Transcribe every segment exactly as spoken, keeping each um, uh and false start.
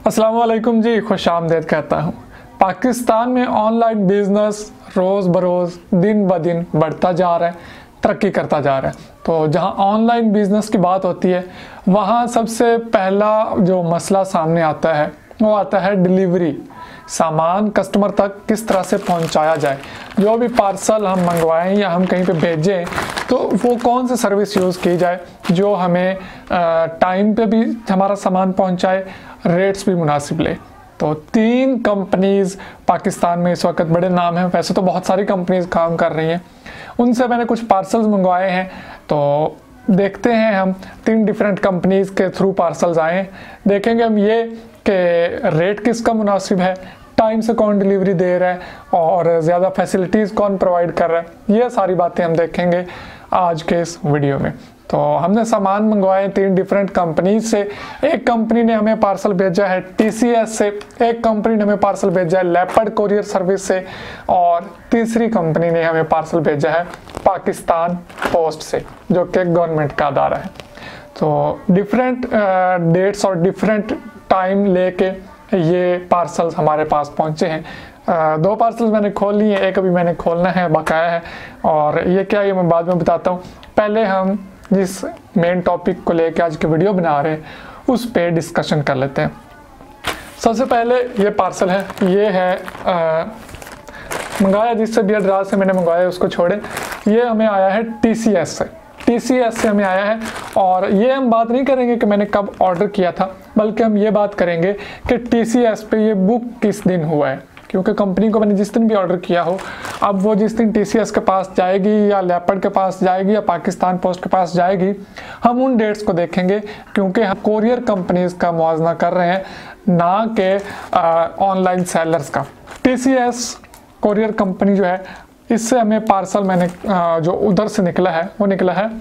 अस्सलाम वालेकुम जी, खुश आमदेद कहता हूँ। पाकिस्तान में ऑनलाइन बिजनेस रोज़ बरोज़ दिन ब दिन बढ़ता जा रहा है, तरक्की करता जा रहा है। तो जहाँ ऑनलाइन बिजनेस की बात होती है वहाँ सबसे पहला जो मसला सामने आता है वो आता है डिलीवरी। सामान कस्टमर तक किस तरह से पहुंचाया जाए। जो भी पार्सल हम मंगवाएं या हम कहीं पे भेजें तो वो कौन सी सर्विस यूज़ की जाए जो हमें टाइम पे भी हमारा सामान पहुंचाए, रेट्स भी मुनासिब ले। तो तीन कंपनीज़ पाकिस्तान में इस वक्त बड़े नाम हैं, वैसे तो बहुत सारी कंपनीज़ काम कर रही हैं। उनसे मैंने कुछ पार्सल्स मंगवाए हैं, तो देखते हैं हम तीन डिफरेंट कंपनीज़ के थ्रू पार्सल्स आए। देखेंगे हम ये कि रेट किसका मुनासिब है, टाइम से कौन डिलीवरी दे रहा है और ज़्यादा फैसिलिटीज़ कौन प्रोवाइड कर रहा है। ये सारी बातें हम देखेंगे आज के इस वीडियो में। तो हमने सामान मंगवाए तीन डिफरेंट कंपनी से। एक कंपनी ने हमें पार्सल भेजा है टी सी एस से, एक कंपनी ने हमें पार्सल भेजा है लेपर्ड कोरियर सर्विस से और तीसरी कंपनी ने हमें पार्सल भेजा है पाकिस्तान पोस्ट से, जो कि गवर्नमेंट का अदारा है। तो डिफरेंट डेट्स और डिफरेंट टाइम लेके ये पार्सल्स हमारे पास पहुंचे हैं। uh, दो पार्सल्स मैंने खोल लिए, एक अभी मैंने खोलना है, बकाया है। और ये क्या, ये मैं बाद में बताता हूँ। पहले हम जिस मेन टॉपिक को लेके आज की वीडियो बना रहे हैं उस पे डिस्कशन कर लेते हैं। सबसे पहले ये पार्सल है, ये है आ, मंगाया जिससे भी दराज से मैंने मंगवाया उसको छोड़े। ये हमें आया है टी सी एस से, टी सी एस से हमें आया है। और ये हम बात नहीं करेंगे कि मैंने कब ऑर्डर किया था, बल्कि हम ये बात करेंगे कि टी सी एस पे ये बुक किस दिन हुआ है। क्योंकि कंपनी को मैंने जिस दिन भी ऑर्डर किया हो, अब वो जिस दिन टी सी एस के पास जाएगी या लेपर्ड के पास जाएगी या पाकिस्तान पोस्ट के पास जाएगी, हम उन डेट्स को देखेंगे। क्योंकि हम कोरियर कंपनीज का मुआवजा कर रहे हैं, ना कि ऑनलाइन सेलर्स का। T C S courier company जो है, इससे हमें पार्सल मैंने आ, जो उधर से निकला है वो निकला है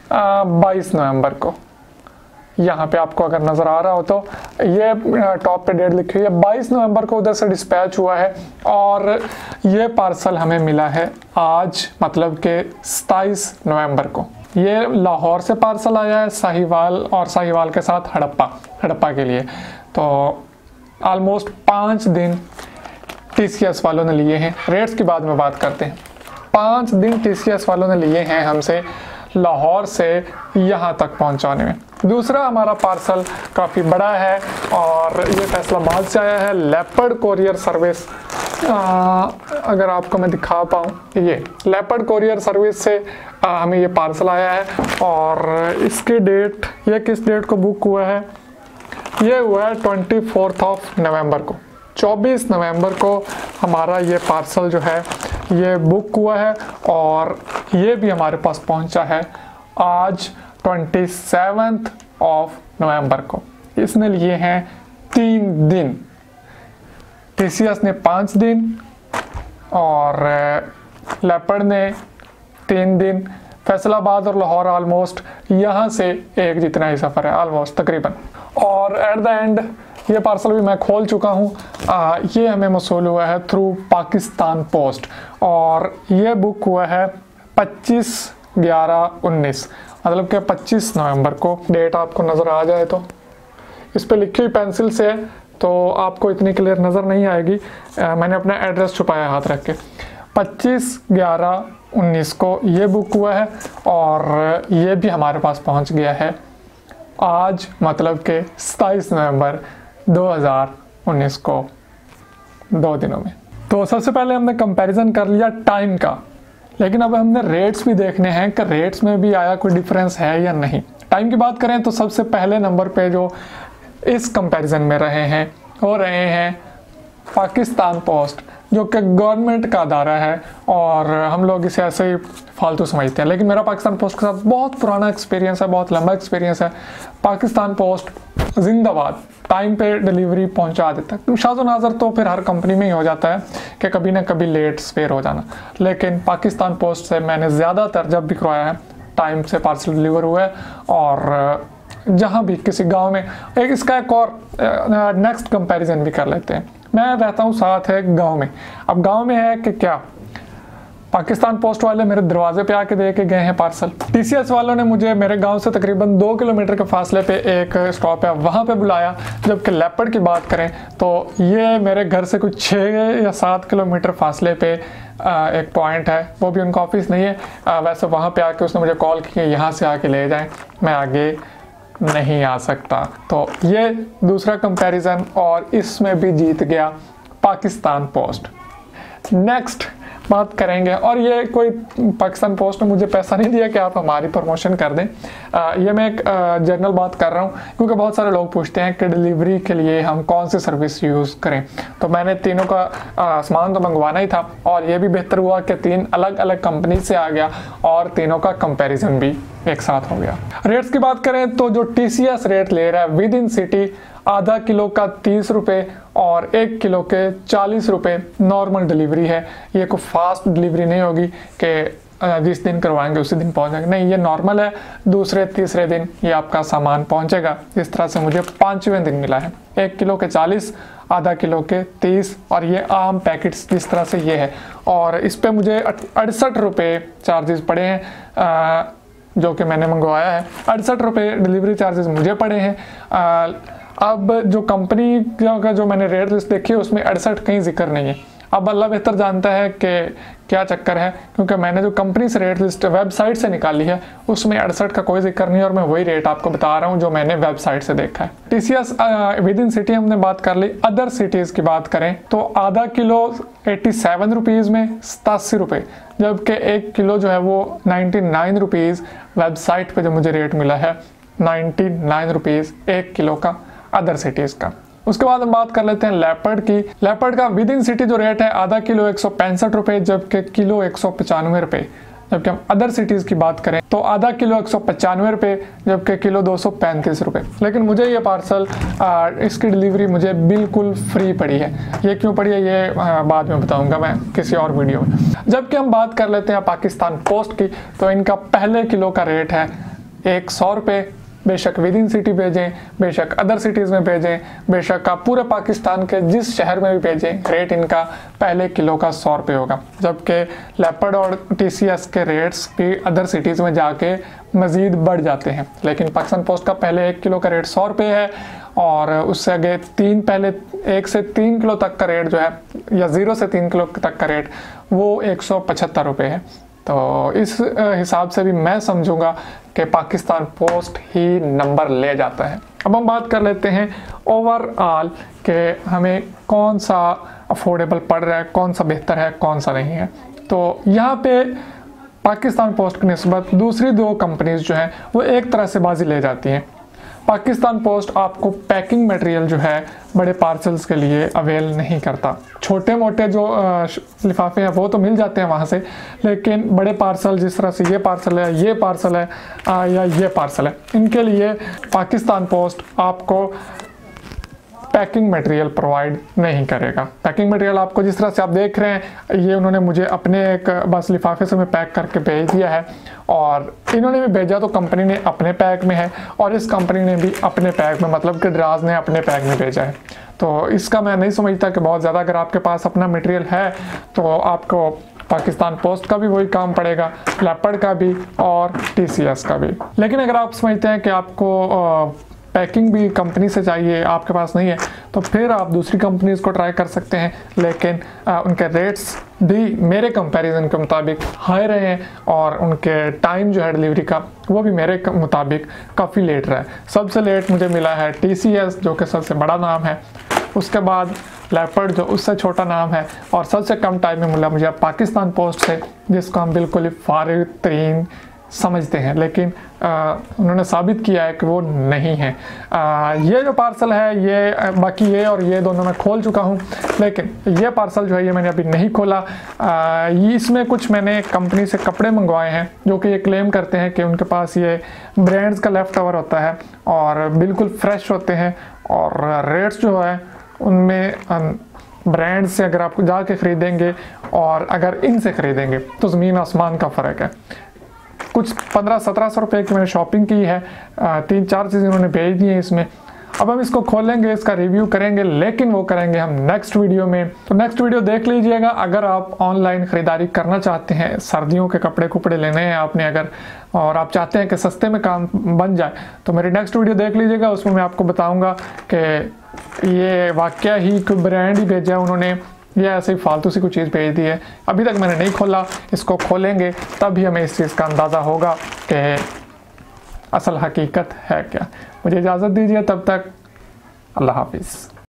बाईस नवंबर को। यहाँ पे आपको अगर नज़र आ रहा हो तो ये टॉप पे डेट लिखी हुई है, बाईस नवंबर को उधर से डिस्पैच हुआ है। और ये पार्सल हमें मिला है आज, मतलब कि सत्ताईस नवंबर को। ये लाहौर से पार्सल आया है, साहिवाल और साहिवाल के साथ हड़प्पा हड़प्पा के लिए। तो ऑलमोस्ट पाँच दिन टी सी एस वालों ने लिए हैं। रेट्स की बाद में बात करते हैं। पाँच दिन टी सी एस वालों ने लिए हैं हमसे लाहौर से यहाँ तक पहुँचाने में। दूसरा हमारा पार्सल काफ़ी बड़ा है और ये फैसलाबाद से आया है, लेपर्ड कोरियर सर्विस। आ, अगर आपको मैं दिखा पाऊँ, ये लेपर्ड कोरियर सर्विस से आ, हमें ये पार्सल आया है। और इसकी डेट, ये किस डेट को बुक हुआ है, ये हुआ है ट्वेंटी फोर्थ ऑफ नवंबर को। चौबीस नवंबर को हमारा ये पार्सल जो है ये बुक हुआ है और ये भी हमारे पास पहुंचा है आज ट्वेंटी सेवन्थ ऑफ नवंबर को। इसने लिए हैं तीन दिन, टी सी एस ने पाँच दिन और लेपर्ड ने तीन दिन। फैसलाबाद और लाहौर ऑलमोस्ट यहाँ से एक जितना ही सफ़र है, ऑलमोस्ट तकरीबन। और एट द एंड ये पार्सल भी मैं खोल चुका हूँ। ये हमें मौसूल हुआ है थ्रू पाकिस्तान पोस्ट और ये बुक हुआ है पच्चीस ग्यारह उन्नीस, मतलब कि पच्चीस नवंबर को। डेट आपको नज़र आ जाए तो इस पे लिखी हुई पेंसिल से है, तो आपको इतनी क्लियर नज़र नहीं आएगी। आ, मैंने अपना एड्रेस छुपाया हाथ रख के। पच्चीस ग्यारह उन्नीस को ये बुक हुआ है और ये भी हमारे पास पहुंच गया है आज, मतलब कि सत्ताईस नवंबर दो हज़ार उन्नीस को, दो दिनों में। तो सबसे पहले हमने कंपैरिजन कर लिया टाइम का, लेकिन अब हमने रेट्स भी देखने हैं कि रेट्स में भी आया कोई डिफरेंस है या नहीं। टाइम की बात करें तो सबसे पहले नंबर पे जो इस कंपैरिजन में रहे हैं वो रहे हैं पाकिस्तान पोस्ट, जो कि गवर्नमेंट का अदारा है और हम लोग इसे ऐसे ही फालतू समझते हैं। लेकिन मेरा पाकिस्तान पोस्ट के साथ बहुत पुराना एक्सपीरियंस है, बहुत लंबा एक्सपीरियंस है। पाकिस्तान पोस्ट जिंदाबाद, टाइम पे डिलीवरी पहुंचा देता है। शाज़ो नाज़र तो फिर हर कंपनी में ही हो जाता है कि कभी ना कभी लेट स्पेयर हो जाना, लेकिन पाकिस्तान पोस्ट से मैंने ज़्यादातर जब भी करवाया है टाइम से पार्सल डिलीवर हुआ है। और जहाँ भी किसी गाँव में, एक इसका एक और नेक्स्ट कंपेरिजन भी कर लेते हैं। मैं रहता हूँ साथ है गांव में। अब गांव में है कि क्या, पाकिस्तान पोस्ट वाले मेरे दरवाजे पे आके दे के गए हैं पार्सल। टीसीएस वालों ने मुझे मेरे गांव से तकरीबन दो किलोमीटर के फासले पे एक स्टॉप है वहाँ पे बुलाया। जबकि लेपर्ड की बात करें तो ये मेरे घर से कुछ छः या सात किलोमीटर फासले पे एक पॉइंट है, वो भी उनका ऑफिस नहीं है। वैसे वहाँ पे आके उसने मुझे कॉल की यहाँ से आके ले जाएं, मैं आगे नहीं आ सकता। तो ये दूसरा कंपैरिजन और इसमें भी जीत गया पाकिस्तान पोस्ट। नेक्स्ट बात करेंगे, और ये कोई पाकिस्तान पोस्ट ने मुझे पैसा नहीं दिया कि आप हमारी प्रमोशन कर दें, आ, ये मैं एक जनरल बात कर रहा हूँ क्योंकि बहुत सारे लोग पूछते हैं कि डिलीवरी के लिए हम कौन सी सर्विस यूज़ करें। तो मैंने तीनों का आ, सामान तो मंगवाना ही था और ये भी बेहतर हुआ कि तीन अलग अलग कंपनी से आ गया और तीनों का कंपैरिजन भी एक साथ हो गया। रेट्स की बात करें तो जो टी सी एस रेट ले रहा है विद इन सिटी आधा किलो का तीस रुपये और एक किलो के चालीस रुपये नॉर्मल डिलीवरी है। ये कोई फास्ट डिलीवरी नहीं होगी कि जिस दिन करवाएंगे उसी दिन पहुंचेगा, नहीं, ये नॉर्मल है, दूसरे तीसरे दिन ये आपका सामान पहुंचेगा। जिस तरह से मुझे पाँचवें दिन मिला है, एक किलो के चालीस, आधा किलो के तीस, और ये आम पैकेट्स जिस तरह से ये है। और इस पर मुझे अड़सठ रुपये चार्जेस पड़े हैं, आ, जो कि मैंने मंगवाया है। अड़सठ रुपये डिलीवरी चार्जेस मुझे पड़े हैं। आ, अब जो कंपनी का जो मैंने रेट लिस्ट देखी है उसमें अड़सठ कहीं जिक्र नहीं है। अब अल्लाह बेहतर जानता है कि क्या चक्कर है, क्योंकि मैंने जो कंपनी से रेट लिस्ट वेबसाइट से निकाली है उसमें अड़सठ का कोई जिक्र नहीं है, और मैं वही रेट आपको बता रहा हूँ जो मैंने वेबसाइट से देखा है। टीसीएस विद इन सिटी हमने बात कर ली। अदर सिटीज़ की बात करें तो आधा किलो एट्टी सेवन रुपीज़ में सतासी रुपये, जबकि एक किलो जो है वो नाइन्टी नाइन रुपीज़ वेबसाइट पर जो मुझे रेट मिला है नाइन्टी नाइन रुपीज़ एक किलो का अदर सिटीज़ का। उसके बाद हम बात कर लेते हैं लेपर्ड की। लेपर्ड का विद इन सिटी जो रेट है आधा किलो एक सौ पैंसठ रुपये, जबकि किलो एक सौ पचानवे रुपये। जबकि हम अदर सिटीज़ की बात करें तो आधा किलो एक सौ पचानवे रुपये, जबकि किलो दो सौ पैंतीस रुपये। लेकिन मुझे ये पार्सल आ, इसकी डिलीवरी मुझे बिल्कुल फ्री पड़ी है। ये क्यों पड़ी है ये आ, बाद में बताऊंगा मैं किसी और वीडियो में। जबकि हम बात कर लेते हैं पाकिस्तान पोस्ट की, तो इनका पहले किलो का रेट है एक सौ रुपये। बेशक विद इन सिटी भेजें, बेशक अदर सिटीज़ में भेजें, बेशक आप पूरे पाकिस्तान के जिस शहर में भी भेजें, रेट इनका पहले किलो का सौ रुपये होगा। जबकि लेपर्ड और टीसीएस के रेट्स भी अदर सिटीज़ में जाके मज़ीद बढ़ जाते हैं। लेकिन पाकिस्तान पोस्ट का पहले एक किलो का रेट सौ रुपये है, और उससे आगे तीन पहले एक से तीन किलो तक का रेट जो है, या ज़ीरो से तीन किलो तक का रेट, वो एक सौ पचहत्तर रुपये है। तो इस हिसाब से भी मैं समझूंगा कि पाकिस्तान पोस्ट ही नंबर ले जाता है। अब हम बात कर लेते हैं ओवरऑल कि हमें कौन सा अफोर्डेबल पड़ रहा है, कौन सा बेहतर है, कौन सा नहीं है। तो यहाँ पे पाकिस्तान पोस्ट की निस्बत दूसरी दो कंपनीज जो हैं वो एक तरह से बाजी ले जाती हैं। पाकिस्तान पोस्ट आपको पैकिंग मटेरियल जो है बड़े पार्सल्स के लिए अवेल नहीं करता। छोटे मोटे जो लिफाफे हैं वो तो मिल जाते हैं वहाँ से, लेकिन बड़े पार्सल जिस तरह से ये पार्सल है, ये पार्सल है आ, या ये पार्सल है, इनके लिए पाकिस्तान पोस्ट आपको पैकिंग मटेरियल प्रोवाइड नहीं करेगा। पैकिंग मटेरियल आपको जिस तरह से आप देख रहे हैं, ये उन्होंने मुझे अपने एक बस लिफाफे से मैं पैक करके भेज दिया है, और इन्होंने भी भेजा तो कंपनी ने अपने पैक में है, और इस कंपनी ने भी अपने पैक में, मतलब कि ड्राज ने अपने पैक में भेजा है। तो इसका मैं नहीं समझता कि बहुत ज़्यादा, अगर आपके पास अपना मटेरियल है तो आपको पाकिस्तान पोस्ट का भी वही काम पड़ेगा, लेपर्ड का भी और टीसीएस का भी। लेकिन अगर आप समझते हैं कि आपको पैकिंग भी कंपनी से चाहिए, आपके पास नहीं है, तो फिर आप दूसरी कंपनीज को ट्राई कर सकते हैं। लेकिन आ, उनके रेट्स भी मेरे कंपैरिजन के मुताबिक हाई रहे हैं, और उनके टाइम जो है डिलीवरी का वो भी मेरे मुताबिक काफ़ी लेट रहा है। सबसे लेट मुझे मिला है टीसीएस जो कि सबसे बड़ा नाम है, उसके बाद लेपर्ड जो उससे छोटा नाम है, और सबसे कम टाइम में मिला मुझे पाकिस्तान पोस्ट से, जिसको हम बिल्कुल ही फारिग तरीन समझते हैं। लेकिन आ, उन्होंने साबित किया है कि वो नहीं है। आ, ये जो पार्सल है, ये बाकी ये और ये दोनों मैं खोल चुका हूँ, लेकिन ये पार्सल जो है ये मैंने अभी नहीं खोला। आ, इसमें कुछ मैंने कंपनी से कपड़े मंगवाए हैं जो कि ये क्लेम करते हैं कि उनके पास ये ब्रांड्स का लेफ्ट ओवर होता है और बिल्कुल फ्रेश होते हैं, और रेट्स जो है उनमें ब्रांड से अगर आप जाके ख़रीदेंगे और अगर इनसे ख़रीदेंगे तो ज़मीन आसमान का फ़र्क है। कुछ पंद्रह सत्रह सौ रुपये की मैंने शॉपिंग की है, तीन चार चीज़ें उन्होंने भेज दी हैं इसमें। अब हम इसको खोलेंगे, इसका रिव्यू करेंगे, लेकिन वो करेंगे हम नेक्स्ट वीडियो में। तो नेक्स्ट वीडियो देख लीजिएगा। अगर आप ऑनलाइन ख़रीदारी करना चाहते हैं, सर्दियों के कपड़े कुपड़े लेने हैं आपने अगर, और आप चाहते हैं कि सस्ते में काम बन जाए, तो मेरी नेक्स्ट वीडियो देख लीजिएगा। उसमें मैं आपको बताऊँगा कि ये वाकया ही कोई ब्रांड ही भेजा है उन्होंने, ये ऐसे ही फालतू सी कोई चीज़ भेज दी है। अभी तक मैंने नहीं खोला, इसको खोलेंगे तभी हमें इस चीज़ का अंदाज़ा होगा कि असल हकीकत है क्या। मुझे इजाज़त दीजिए, तब तक अल्लाह हाफिज़।